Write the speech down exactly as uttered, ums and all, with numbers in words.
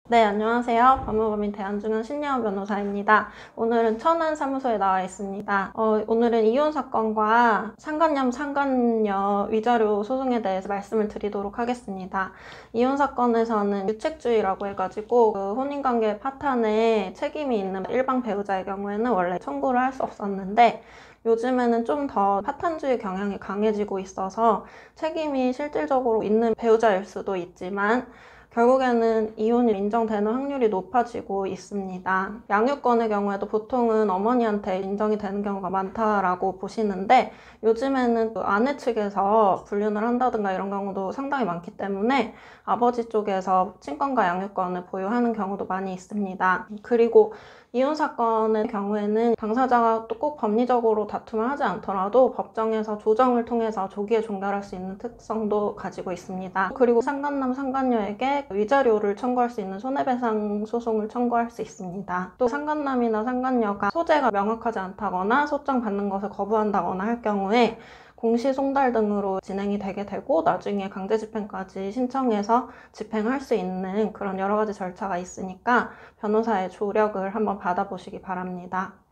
네, 안녕하세요. 법무법인 대한중앙 신예원 변호사입니다. 오늘은 천안 사무소에 나와 있습니다. 어, 오늘은 이혼 사건과 상간녀, 상간녀 위자료 소송에 대해서 말씀을 드리도록 하겠습니다. 이혼 사건에서는 유책주의라고 해가지고 그 혼인관계 파탄에 책임이 있는 일방 배우자의 경우에는 원래 청구를 할 수 없었는데 요즘에는 좀 더 파탄주의 경향이 강해지고 있어서 책임이 실질적으로 있는 배우자일 수도 있지만 결국에는 이혼이 인정되는 확률이 높아지고 있습니다. 양육권의 경우에도 보통은 어머니한테 인정이 되는 경우가 많다라고 보시는데 요즘에는 또 아내 측에서 불륜을 한다든가 이런 경우도 상당히 많기 때문에 아버지 쪽에서 친권과 양육권을 보유하는 경우도 많이 있습니다. 그리고 이혼 사건의 경우에는 당사자가 또 꼭 법리적으로 다툼을 하지 않더라도 법정에서 조정을 통해서 조기에 종결할 수 있는 특성도 가지고 있습니다. 그리고 상간남, 상간녀에게 위자료를 청구할 수 있는 손해배상 소송을 청구할 수 있습니다. 또 상간남이나 상간녀가 소재가 명확하지 않다거나 소장 받는 것을 거부한다거나 할 경우에 공시송달 등으로 진행이 되게 되고 나중에 강제집행까지 신청해서 집행할 수 있는 그런 여러 가지 절차가 있으니까 변호사의 조력을 한번 받아보시기 바랍니다.